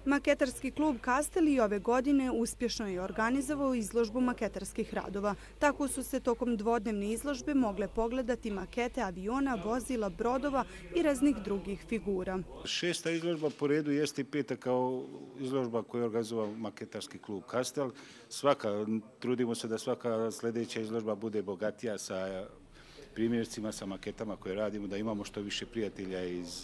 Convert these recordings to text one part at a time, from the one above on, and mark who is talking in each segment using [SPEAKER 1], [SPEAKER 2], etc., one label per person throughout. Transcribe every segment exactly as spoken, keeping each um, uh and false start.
[SPEAKER 1] Maketarski klub Kastel i ove godine uspješno je organizovao izložbu maketarskih radova. Tako su se tokom dvodnevne izložbe mogle pogledati makete aviona, vozila, brodova i raznih drugih figura.
[SPEAKER 2] Šesta izložba po redu jeste i peta kao izložba koju je organizovao Maketarski klub Kastel. Svaka, trudimo se da svaka sljedeća izložba bude bogatija sa primjercima, sa maketama koje radimo, da imamo što više prijatelja iz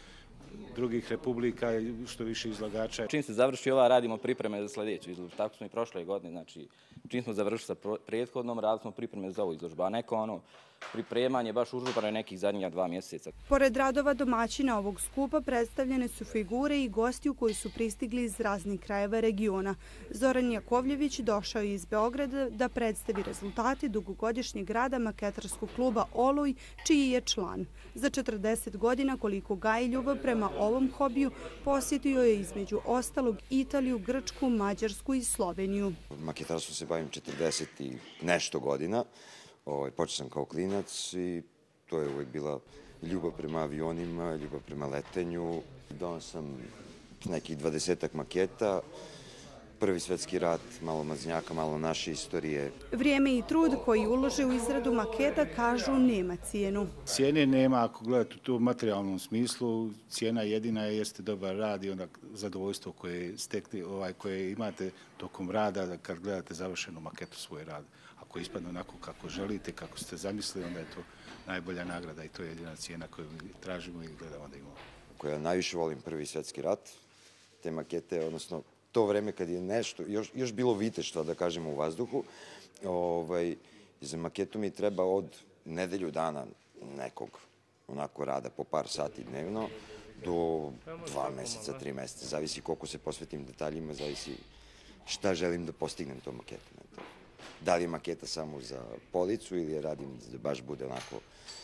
[SPEAKER 2] drugih republika i što više izlagača.
[SPEAKER 3] Čim se završi ova, radimo pripreme za sljedeću izložbu. Tako smo i prošle godine, znači čim smo završili sa prethodnom, radili smo pripreme za ovu izložbu, a neko ono pripremanje baš užurbano nekih zadnjih dva mjeseca.
[SPEAKER 1] Pored radova domaćina ovog skupa predstavljene su figure i gosti koji su pristigli iz raznih krajeva regiona. Zoran Jakovljević došao je iz Beograda da predstavi rezultate dugogodišnjeg rada maketarskog kluba Oluj, čiji je član. Za četrdeset godina koliko gaji ljubav prema ovom hobiju, posjetio je između ostalog Italiju, Grčku, Mađarsku i Sloveniju.
[SPEAKER 4] Maketarstvom se bavim četrdeset i nešto godina. Počeo sam kao klinac i to je uvijek bila ljubav prema avionima, ljubav prema letenju. Donao sam nekih dvadesetak maketa, Prvi svjetski rat, malo maznjaka, malo naše istorije.
[SPEAKER 1] Vrijeme i trud koji ulože u izradu maketa kažu nema cijenu.
[SPEAKER 2] Cijene nema, ako gledate u tom materijalnom smislu, cijena jedina jeste dobar rad i onda zadovoljstvo koje, stekli, ovaj, koje imate tokom rada da kad gledate završenu maketu svoj rad. Ako ispadne onako kako želite, kako ste zamislili, onda je to najbolja nagrada i to je jedina cijena koju tražimo i gledamo da imamo.
[SPEAKER 4] Koja najviše volim Prvi svjetski rat, te makete, odnosno to vreme kad je nešto, još, još bilo viteštva, da kažemo, u vazduhu, ovaj, za maketu mi treba od nedelju dana nekog onako rada po par sati dnevno do dva meseca, tri meseca. Zavisi koliko se posvetim detaljima, zavisi šta želim da postignem tom maketom. Da li je maketa samo za policu ili je radim da baš bude onako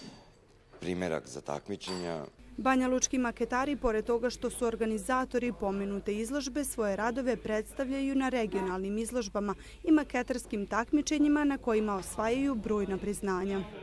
[SPEAKER 4] primerak za takmičenja.
[SPEAKER 1] Banjalučki maketari, pored toga što su organizatori pomenute izložbe, svoje radove predstavljaju na regionalnim izložbama i maketarskim takmičenjima na kojima osvajaju brojna priznanja.